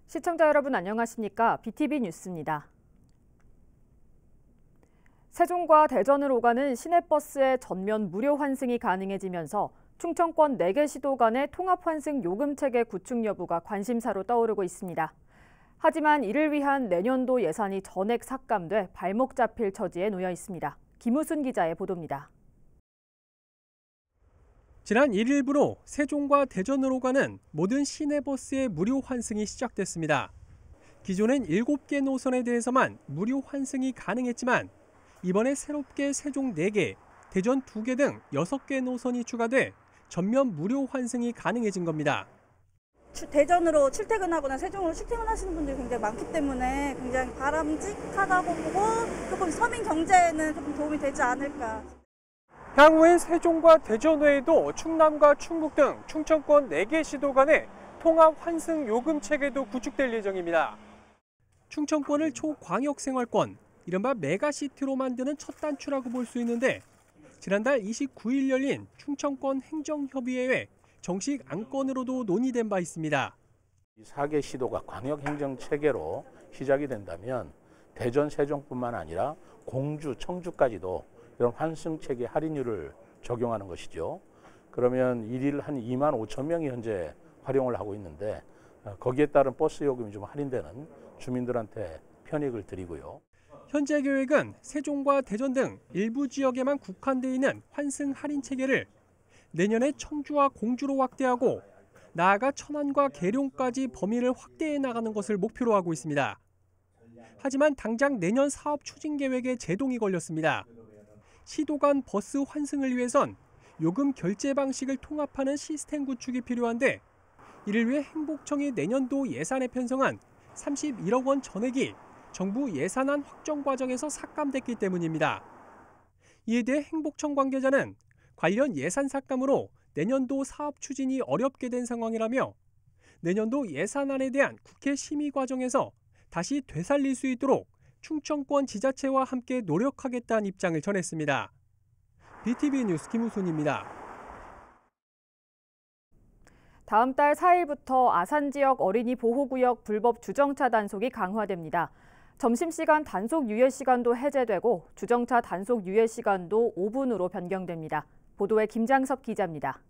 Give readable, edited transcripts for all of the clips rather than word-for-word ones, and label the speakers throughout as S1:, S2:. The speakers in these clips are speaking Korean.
S1: 시청자 여러분 안녕하십니까? BTV 뉴스입니다. 세종과 대전을 오가는 시내버스의 전면 무료 환승이 가능해지면서 충청권 4개 시도 간의 통합 환승 요금 체계 구축 여부가 관심사로 떠오르고 있습니다. 하지만 이를 위한 내년도 예산이 전액 삭감돼 발목 잡힐 처지에 놓여 있습니다. 김우순 기자의 보도입니다.
S2: 지난 1일부로 세종과 대전으로 가는 모든 시내버스의 무료 환승이 시작됐습니다. 기존엔 7개 노선에 대해서만 무료 환승이 가능했지만 이번에 새롭게 세종 4개, 대전 2개 등 6개 노선이 추가돼 전면 무료 환승이 가능해진 겁니다.
S3: 대전으로 출퇴근하거나 세종으로 출퇴근하시는 분들이 굉장히 많기 때문에 굉장히 바람직하다고 보고 조금 서민 경제에는 조금 도움이 되지 않을까.
S2: 향후엔 세종과 대전 외에도 충남과 충북 등 충청권 4개 시도 간의 통합 환승 요금 체계도 구축될 예정입니다. 충청권을 초광역생활권, 이른바 메가시티로 만드는 첫 단추라고 볼 수 있는데 지난달 29일 열린 충청권 행정협의회에 정식 안건으로도 논의된 바 있습니다.
S4: 4개 시도가 광역행정체계로 시작이 된다면 대전, 세종뿐만 아니라 공주, 청주까지도 이런 환승체계 할인율을 적용하는 것이죠. 그러면 일일 한 2만 5천 명이 현재 활용을 하고 있는데 거기에 따른 버스 요금이 좀 할인되는 주민들한테 편익을 드리고요.
S2: 현재 계획은 세종과 대전 등 일부 지역에만 국한돼 있는 환승 할인 체계를 내년에 청주와 공주로 확대하고 나아가 천안과 계룡까지 범위를 확대해 나가는 것을 목표로 하고 있습니다. 하지만 당장 내년 사업 추진 계획에 제동이 걸렸습니다. 시도 간 버스 환승을 위해선 요금 결제 방식을 통합하는 시스템 구축이 필요한데 이를 위해 행복청이 내년도 예산에 편성한 31억 원 전액이 정부 예산안 확정 과정에서 삭감됐기 때문입니다. 이에 대해 행복청 관계자는 관련 예산 삭감으로 내년도 사업 추진이 어렵게 된 상황이라며 내년도 예산안에 대한 국회 심의 과정에서 다시 되살릴 수 있도록 충청권 지자체와 함께 노력하겠다는 입장을 전했습니다. BTV 뉴스 김우순입니다.
S1: 다음 달 4일부터 아산 지역 어린이 보호구역 불법 주정차 단속이 강화됩니다. 점심시간 단속 유예 시간도 해제되고 주정차 단속 유예 시간도 5분으로 변경됩니다. 보도에 김장섭 기자입니다.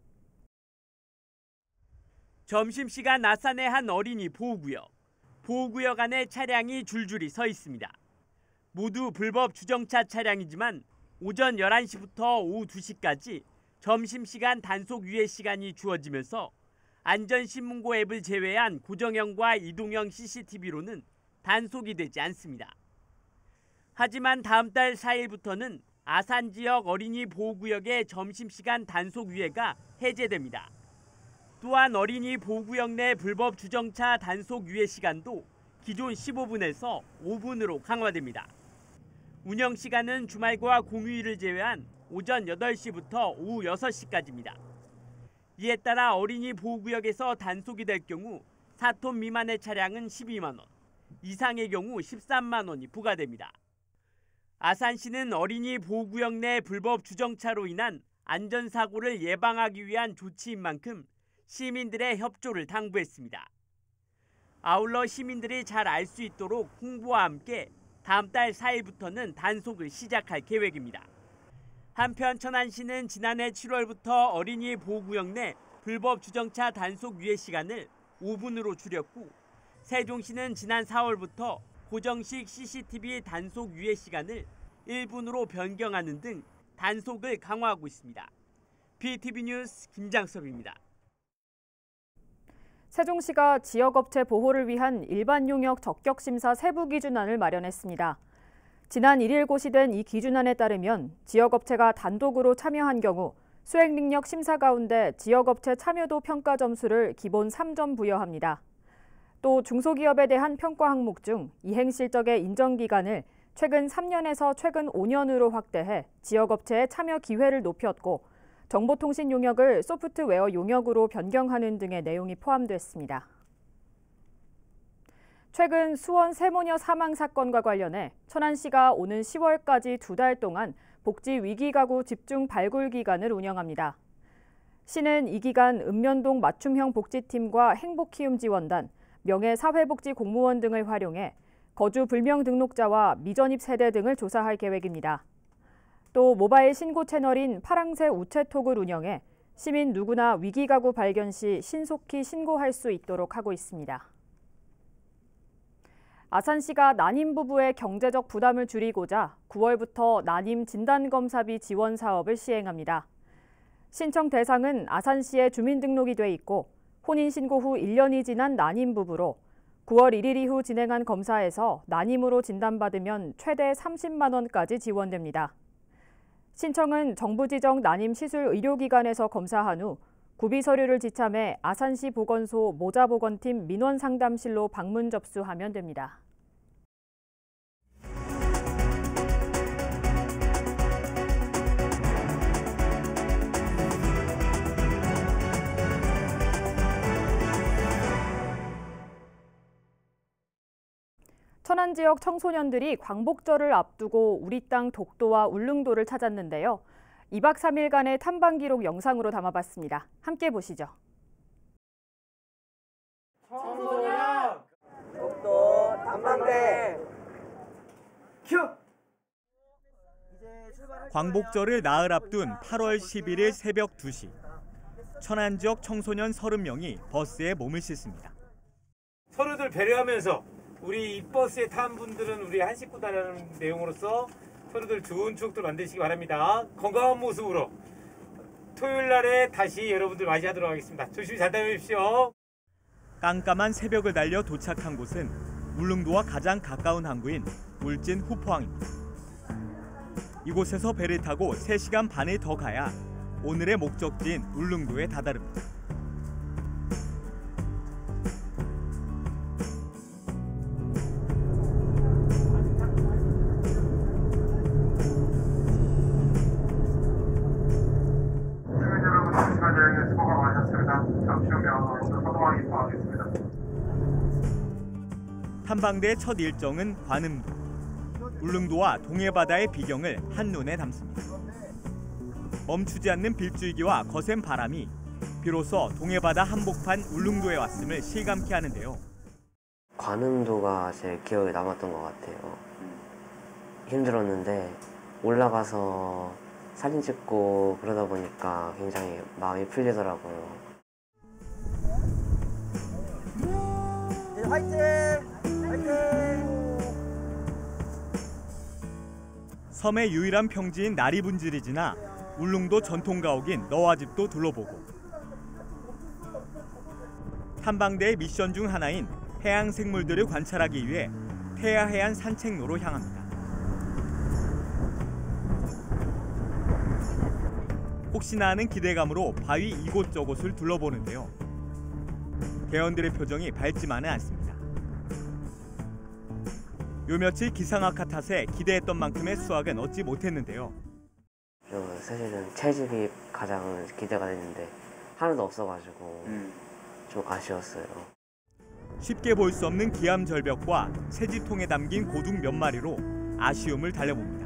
S5: 점심시간 아산의 한 어린이 보호구역. 보호구역 안에 차량이 줄줄이 서 있습니다. 모두 불법 주정차 차량이지만 오전 11시부터 오후 2시까지 점심시간 단속 유예 시간이 주어지면서 안전신문고 앱을 제외한 고정형과 이동형 CCTV로는 단속이 되지 않습니다. 하지만 다음 달 4일부터는 아산 지역 어린이 보호구역의 점심시간 단속 유예가 해제됩니다. 또한 어린이 보호구역 내 불법 주정차 단속 유예 시간도 기존 15분에서 5분으로 강화됩니다. 운영 시간은 주말과 공휴일을 제외한 오전 8시부터 오후 6시까지입니다. 이에 따라 어린이 보호구역에서 단속이 될 경우 4톤 미만의 차량은 12만 원, 이상의 경우 13만 원이 부과됩니다. 아산시는 어린이 보호구역 내 불법 주정차로 인한 안전사고를 예방하기 위한 조치인 만큼 시민들의 협조를 당부했습니다. 아울러 시민들이 잘 알 수 있도록 홍보와 함께 다음 달 4일부터는 단속을 시작할 계획입니다. 한편 천안시는 지난해 7월부터 어린이 보호구역 내 불법 주정차 단속 유예 시간을 5분으로 줄였고 세종시는 지난 4월부터 고정식 CCTV 단속 유예 시간을 1분으로 변경하는 등 단속을 강화하고 있습니다. BTV 뉴스 김장섭입니다.
S1: 세종시가 지역업체 보호를 위한 일반용역 적격심사 세부 기준안을 마련했습니다. 지난 1일 고시된 이 기준안에 따르면 지역업체가 단독으로 참여한 경우 수행능력 심사 가운데 지역업체 참여도 평가 점수를 기본 3점 부여합니다. 또 중소기업에 대한 평가 항목 중 이행실적의 인정기간을 최근 3년에서 최근 5년으로 확대해 지역업체의 참여 기회를 높였고 정보통신 용역을 소프트웨어 용역으로 변경하는 등의 내용이 포함됐습니다. 최근 수원 세모녀 사망 사건과 관련해 천안시가 오는 10월까지 2달 동안 복지 위기가구 집중 발굴 기간을 운영합니다. 시는 이 기간 읍면동 맞춤형 복지팀과 행복키움 지원단, 명예사회복지 공무원 등을 활용해 거주 불명 등록자와 미전입 세대 등을 조사할 계획입니다. 또 모바일 신고 채널인 파랑새 우체톡을 운영해 시민 누구나 위기가구 발견 시 신속히 신고할 수 있도록 하고 있습니다. 아산시가 난임 부부의 경제적 부담을 줄이고자 9월부터 난임 진단검사비 지원 사업을 시행합니다. 신청 대상은 아산시에 주민등록이 돼 있고 혼인신고 후 1년이 지난 난임 부부로 9월 1일 이후 진행한 검사에서 난임으로 진단받으면 최대 30만 원까지 지원됩니다. 신청은 정부 지정 난임 시술 의료기관에서 검사한 후 구비 서류를 지참해 아산시 보건소 모자보건팀 민원상담실로 방문 접수하면 됩니다. 천안 지역 청소년들이 광복절을 앞두고 우리 땅 독도와 울릉도를 찾았는데요. 2박 3일간의 탐방 기록 영상으로 담아봤습니다. 함께 보시죠.
S6: 청소년 독도 탐방대 큐!
S7: 광복절을 나흘 앞둔 8월 11일 새벽 2시. 천안 지역 청소년 30명이 버스에 몸을 싣습니다.
S6: 서로들 배려하면서 우리 이 버스에 탄 분들은 우리 한 식구다라는 내용으로서 서로들 좋은 추억들 만드시기 바랍니다. 건강한 모습으로 토요일 날에 다시 여러분들 맞이하도록 하겠습니다. 조심히 잘 다녀오십시오.
S7: 깜깜한 새벽을 달려 도착한 곳은 울릉도와 가장 가까운 항구인 울진 후포항입니다. 이곳에서 배를 타고 3시간 반을 더 가야 오늘의 목적지인 울릉도에 다다릅니다. 탐방대의 첫 일정은 관음도. 울릉도와 동해바다의 비경을 한눈에 담습니다. 멈추지 않는 빌줄기와 거센 바람이 비로소 동해바다 한복판 울릉도에 왔음을 실감케 하는데요.
S8: 관음도가 제일 기억에 남았던 것 같아요. 힘들었는데 올라가서 사진 찍고 그러다 보니까 굉장히 마음이 풀리더라고요.
S6: 화이팅! 화이팅!
S7: 섬의 유일한 평지인 나리분지를 지나 울릉도 전통가옥인 너와집도 둘러보고 탐방대의 미션 중 하나인 해양 생물들을 관찰하기 위해 태아해안 산책로로 향합니다. 혹시나 하는 기대감으로 바위 이곳저곳을 둘러보는데요. 대원들의 표정이 밝지만은 않습니다. 요 며칠 기상악화 탓에 기대했던 만큼의 수확은 얻지 못했는데요.
S8: 사실은 채집이 가장 기대가 됐는데 하나도 없어가지고 좀 아쉬웠어요.
S7: 쉽게 볼 수 없는 기암 절벽과 채집통에 담긴 고둥 몇 마리로 아쉬움을 달래봅니다.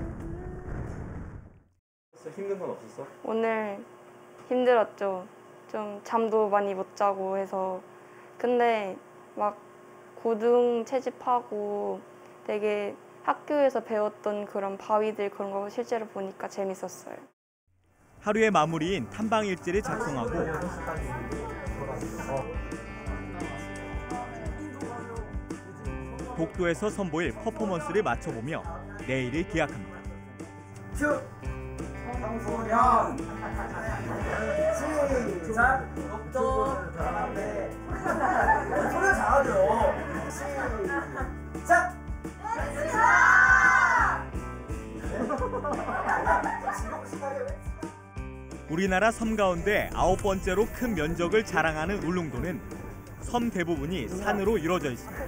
S6: 힘든 건 없었어?
S9: 오늘 힘들었죠. 좀 잠도 많이 못 자고 해서. 근데 막 고둥 채집하고 되게 학교에서 배웠던 그런 바위들 그런 거 실제로 보니까 재밌었어요.
S7: 하루의 마무리인 탐방 일지를 작성하고 독도에서 선보일 퍼포먼스를 맞춰보며 내일을 기약합니다.
S6: 큐! 청소년! 시작! 독도 탐방대 소리 잘하죠? 시작!
S7: 우리나라 섬 가운데 9번째로 큰 면적을 자랑하는 울릉도는 섬 대부분이 산으로 이루어져 있습니다.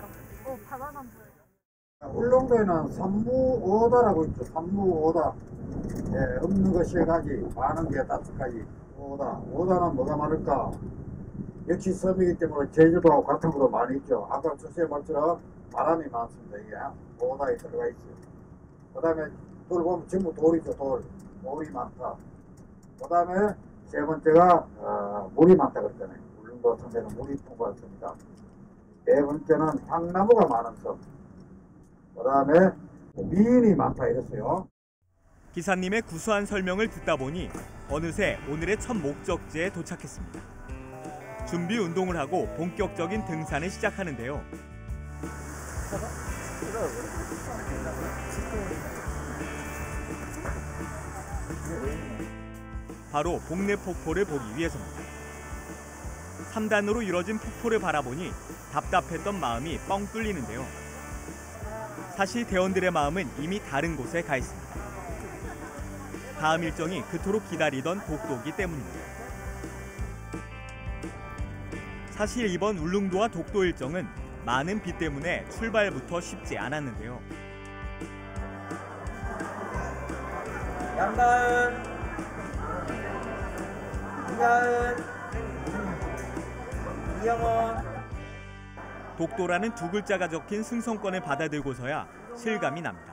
S10: 울릉도에는 삼무오다라고 있죠. 삼무오다. 예, 없는 거 3가지, 많은 게 5가지. 오다는 뭐가 많을까? 역시 섬이기 때문에 제주도하고 같은 것도 많이 있죠. 아까 주신 것처럼 바람이 많습니다. 이게 오다에 들어가 있어요. 그 다음에 돌 보면 전부 돌이죠. 돌이 많다. 그 다음에 3번째가 물이 많다 그랬잖아요. 울릉도 섬에는 물이 풍부했습니다. 네 번째는 향나무가 많은 섬. 그다음에 미인이 많다 이랬어요.
S7: 기사님의 구수한 설명을 듣다 보니 어느새 오늘의 첫 목적지에 도착했습니다. 준비 운동을 하고 본격적인 등산을 시작하는데요. 바로 복례 폭포를 보기 위해서입니다. 3단으로 이뤄진 폭포를 바라보니 답답했던 마음이 뻥 뚫리는데요. 사실 대원들의 마음은 이미 다른 곳에 가 있습니다. 다음 일정이 그토록 기다리던 독도이기 때문입니다. 사실 이번 울릉도와 독도 일정은 많은 비 때문에 출발부터 쉽지 않았는데요.
S11: 양가은, 이가은, 이영원.
S7: 독도라는 두 글자가 적힌 승선권을 받아들고서야 실감이 납니다.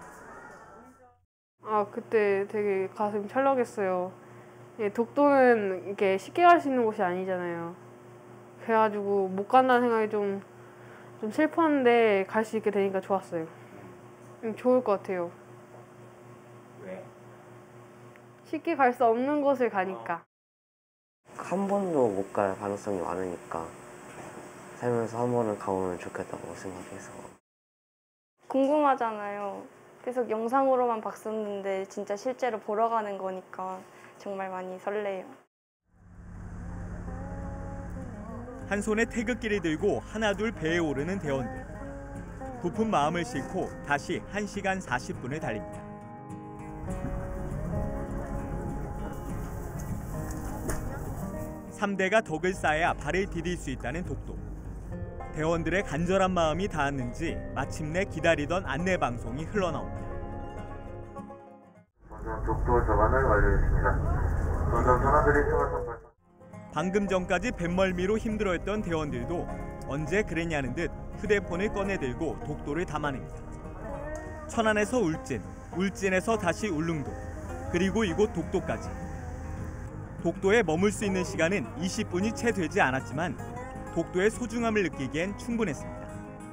S12: 그때 되게 가슴이 철렁했어요. 독도는 이렇게 쉽게 갈 수 있는 곳이 아니잖아요. 그래가지고 못 간다는 생각이 좀 슬펐는데 갈 수 있게 되니까 좋았어요. 좋을 것 같아요.
S11: 왜?
S12: 쉽게 갈 수 없는 곳을 가니까.
S8: 한 번도 못 갈 가능성이 많으니까 살면서 한 번은 가보면 좋겠다고 생각해서.
S9: 궁금하잖아요. 계속 영상으로만 봤었는데 진짜 실제로 보러 가는 거니까 정말 많이 설레요.
S7: 한 손에 태극기를 들고 하나둘 배에 오르는 대원들. 부푼 마음을 싣고 다시 1시간 40분을 달립니다. (3대가) 덕을 쌓아야 발을 디딜 수 있다는 독도. 대원들의 간절한 마음이 닿았는지 마침내 기다리던 안내 방송이 흘러나옵니다.
S13: 독도 접안을 완료했습니다. 전선 전화들이 생활선 발전.
S7: 방금 전까지 뱃멀미로 힘들어했던 대원들도 언제 그랬냐는 듯 휴대폰을 꺼내들고 독도를 담아냅니다. 천안에서 울진, 울진에서 다시 울릉도, 그리고 이곳 독도까지. 독도에 머물 수 있는 시간은 20분이 채 되지 않았지만 독도의 소중함을 느끼기엔 충분했습니다.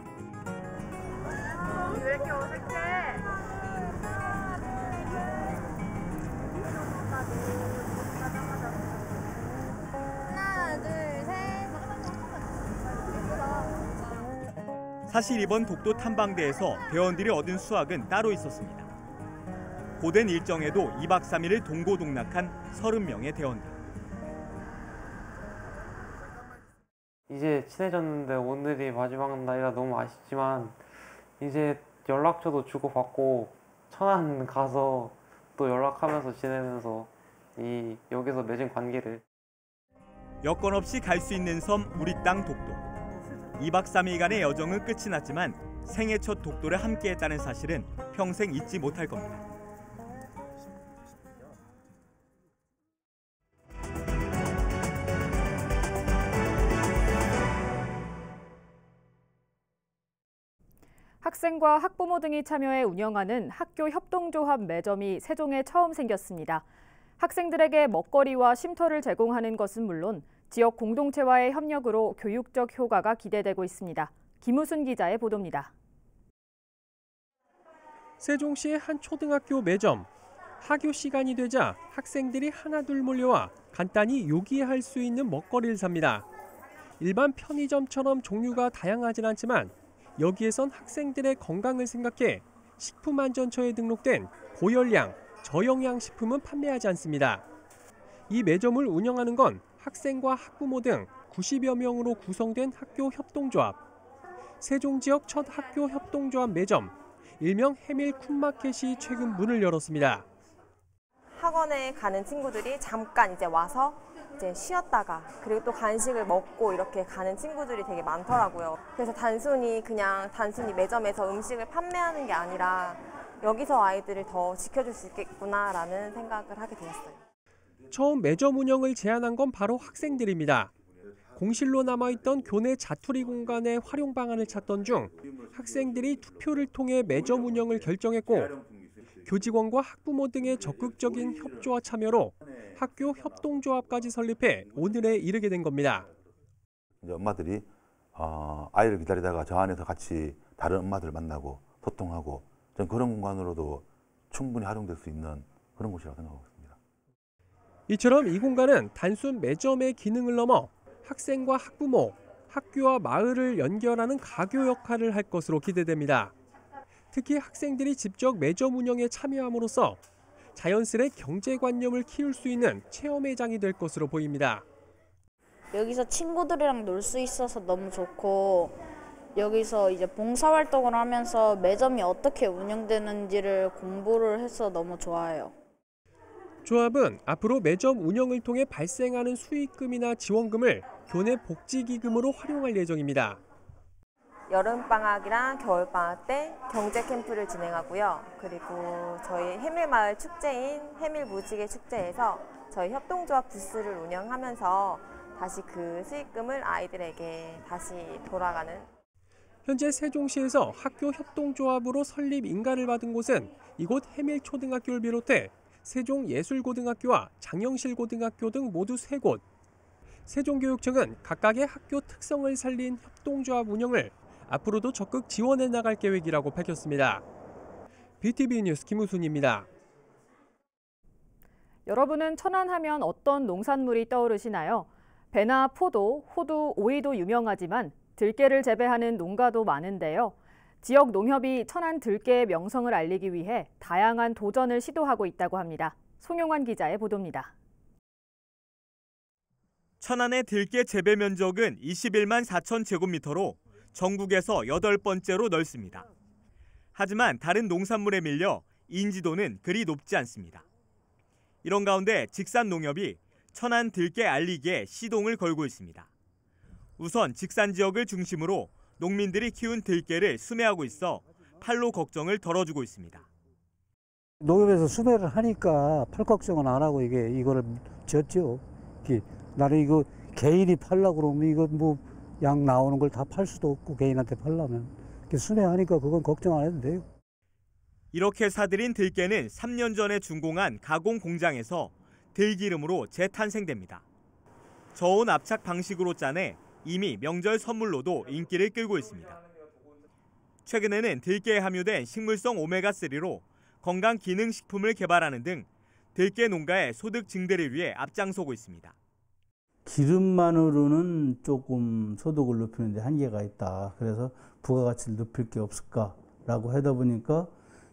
S12: 왜 이렇게 어색해?
S14: 하나, 둘, 셋.
S7: 사실 이번 독도 탐방대에서 대원들이 얻은 수확은 따로 있었습니다. 고된 일정에도 2박 3일을 동고동락한 30명의 대원들.
S15: 이제 친해졌는데 오늘이 마지막 날이라 너무 아쉽지만 이제 연락처도 주고받고 천안 가서 또 연락하면서 지내면서 여기서 맺은 관계를.
S7: 여건 없이 갈 수 있는 섬 우리 땅 독도. 2박 3일간의 여정은 끝이 났지만 생애 첫 독도를 함께했다는 사실은 평생 잊지 못할 겁니다.
S1: 학생과 학부모 등이 참여해 운영하는 학교 협동조합 매점이 세종에 처음 생겼습니다. 학생들에게 먹거리와 쉼터를 제공하는 것은 물론 지역 공동체와의 협력으로 교육적 효과가 기대되고 있습니다. 김우순 기자의 보도입니다.
S2: 세종시의 한 초등학교 매점. 하교 시간이 되자 학생들이 하나둘 몰려와 간단히 요기할 수 있는 먹거리를 삽니다. 일반 편의점처럼 종류가 다양하진 않지만 여기에선 학생들의 건강을 생각해 식품안전처에 등록된 고열량, 저영양 식품은 판매하지 않습니다. 이 매점을 운영하는 건 학생과 학부모 등 90여 명으로 구성된 학교 협동조합. 세종 지역 첫 학교 협동조합 매점, 일명 해밀 쿤마켓이 최근 문을 열었습니다.
S16: 학원에 가는 친구들이 잠깐 이제 와서 이제 쉬었다가 그리고 또 간식을 먹고 이렇게 가는 친구들이 되게 많더라고요. 그래서 단순히 매점에서 음식을 판매하는 게 아니라 여기서 아이들을 더 지켜줄 수 있겠구나라는 생각을 하게 되었어요.
S2: 처음 매점 운영을 제안한 건 바로 학생들입니다. 공실로 남아있던 교내 자투리 공간의 활용 방안을 찾던 중 학생들이 투표를 통해 매점 운영을 결정했고 교직원과 학부모 등의 적극적인 협조와 참여로 학교 협동조합까지 설립해 오늘에 이르게 된 겁니다.
S17: 이제 엄마들이 아이를 기다리다가 저 안에서 같이 다른 엄마들 만나고 소통하고 전 그런 공간으로도 충분히 활용될 수 있는 그런 곳이라고 생각하고 있습니다.
S2: 이처럼 이 공간은 단순 매점의 기능을 넘어 학생과 학부모, 학교와 마을을 연결하는 가교 역할을 할 것으로 기대됩니다. 특히 학생들이 직접 매점 운영에 참여함으로써 자연스레 경제관념을 키울 수 있는 체험회장이 될 것으로 보입니다.
S18: 여기서 친구들이랑 놀 수 있어서 너무 좋고 여기서 이제 봉사활동을 하면서 매점이 어떻게 운영되는지를 공부를 해서 너무 좋아요.
S2: 조합은 앞으로 매점 운영을 통해 발생하는 수익금이나 지원금을 교내 복지기금으로 활용할 예정입니다.
S16: 여름방학이랑 겨울방학 때 경제 캠프를 진행하고요. 그리고 저희 해밀마을 축제인 해밀무지개 축제에서 저희 협동조합 부스를 운영하면서 다시 그 수익금을 아이들에게 다시 돌아가는.
S2: 현재 세종시에서 학교 협동조합으로 설립 인가를 받은 곳은 이곳 해밀초등학교를 비롯해 세종예술고등학교와 장영실고등학교 등 모두 3곳. 세종교육청은 각각의 학교 특성을 살린 협동조합 운영을 앞으로도 적극 지원해 나갈 계획이라고 밝혔습니다. BTV 뉴스 김우순입니다.
S1: 여러분은 천안하면 어떤 농산물이 떠오르시나요? 배나 포도, 호두, 오이도 유명하지만 들깨를 재배하는 농가도 많은데요. 지역 농협이 천안 들깨의 명성을 알리기 위해 다양한 도전을 시도하고 있다고 합니다. 송용환 기자의 보도입니다.
S7: 천안의 들깨 재배 면적은 21만 4천 제곱미터로 전국에서 8번째로 넓습니다. 하지만 다른 농산물에 밀려 인지도는 그리 높지 않습니다. 이런 가운데 직산농협이 천안 들깨 알리기에 시동을 걸고 있습니다. 우선 직산 지역을 중심으로 농민들이 키운 들깨를 수매하고 있어 판로 걱정을 덜어주고 있습니다.
S19: 농협에서 수매를 하니까 팔 걱정은 안 하고 이거를 졌죠. 나는 이거 개인이 팔려고 그러면 이거 뭐 양 나오는 걸 다 팔 수도 없고 개인한테 팔려면 수매하니까 그건 걱정 안 해도 돼요.
S7: 이렇게 사들인 들깨는 3년 전에 준공한 가공 공장에서 들기름으로 재탄생됩니다. 저온 압착 방식으로 짜내 이미 명절 선물로도 인기를 끌고 있습니다. 최근에는 들깨에 함유된 식물성 오메가3로 건강기능식품을 개발하는 등 들깨 농가의 소득 증대를 위해 앞장서고 있습니다.
S20: 기름만으로는 조금 소득을 높이는 데 한계가 있다. 그래서 부가가치를 높일 게 없을까라고 하다 보니까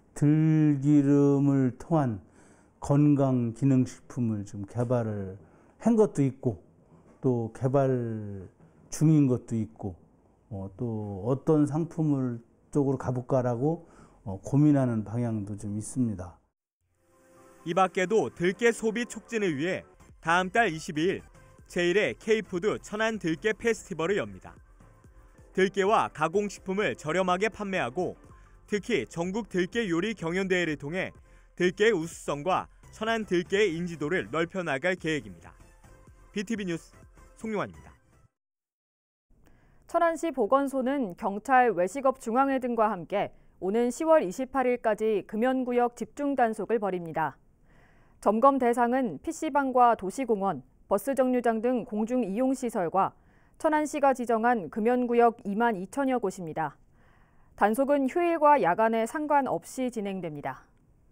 S20: 들기름을 통한 건강기능식품을 좀 개발을 한 것도 있고 또 개발 중인 것도 있고 또 어떤 상품을 쪽으로 가볼까라고 고민하는 방향도 좀 있습니다.
S7: 이 밖에도 들깨 소비 촉진을 위해 다음 달 22일 제1회 K푸드 천안 들깨 페스티벌을 엽니다. 들깨와 가공식품을 저렴하게 판매하고 특히 전국 들깨 요리 경연대회를 통해 들깨의 우수성과 천안 들깨의 인지도를 넓혀나갈 계획입니다. BTV 뉴스 송용환입니다.
S1: 천안시 보건소는 경찰, 외식업 중앙회 등과 함께 오는 10월 28일까지 금연구역 집중 단속을 벌입니다. 점검 대상은 PC방과 도시공원, 버스 정류장 등 공중 이용시설과 천안시가 지정한 금연구역 2만 2천여 곳입니다. 단속은 휴일과 야간에 상관없이 진행됩니다.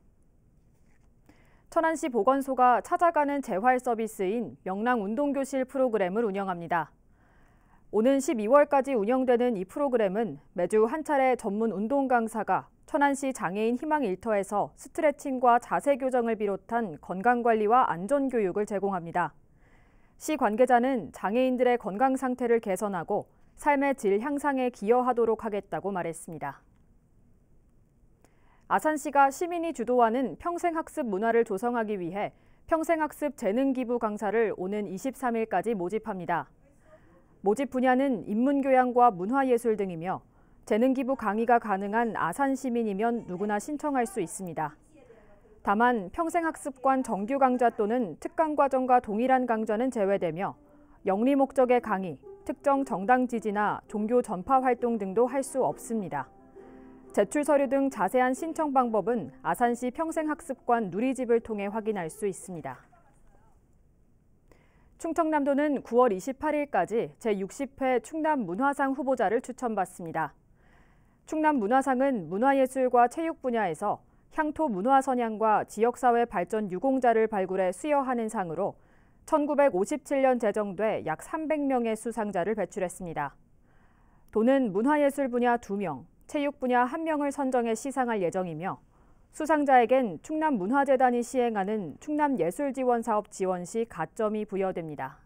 S1: 천안시 보건소가 찾아가는 재활 서비스인 명랑운동교실 프로그램을 운영합니다. 오는 12월까지 운영되는 이 프로그램은 매주 한 차례 전문 운동 강사가 천안시 장애인 희망 일터에서 스트레칭과 자세 교정을 비롯한 건강관리와 안전교육을 제공합니다. 시 관계자는 장애인들의 건강 상태를 개선하고 삶의 질 향상에 기여하도록 하겠다고 말했습니다. 아산시가 시민이 주도하는 평생학습 문화를 조성하기 위해 평생학습 재능기부 강사를 오는 23일까지 모집합니다. 모집 분야는 인문교양과 문화예술 등이며 재능기부 강의가 가능한 아산 시민이면 누구나 신청할 수 있습니다. 다만 평생학습관 정규 강좌 또는 특강과정과 동일한 강좌는 제외되며 영리 목적의 강의, 특정 정당 지지나 종교 전파 활동 등도 할 수 없습니다. 제출 서류 등 자세한 신청 방법은 아산시 평생학습관 누리집을 통해 확인할 수 있습니다. 충청남도는 9월 28일까지 제60회 충남문화상 후보자를 추천받습니다. 충남문화상은 문화예술과 체육 분야에서 향토 문화 선양과 지역사회 발전 유공자를 발굴해 수여하는 상으로 1957년 제정돼 약 300명의 수상자를 배출했습니다. 도는 문화예술 분야 2명, 체육 분야 1명을 선정해 시상할 예정이며 수상자에겐 충남문화재단이 시행하는 충남예술지원사업 지원 시 가점이 부여됩니다.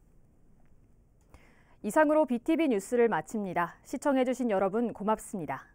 S1: 이상으로 BTV 뉴스를 마칩니다. 시청해주신 여러분 고맙습니다.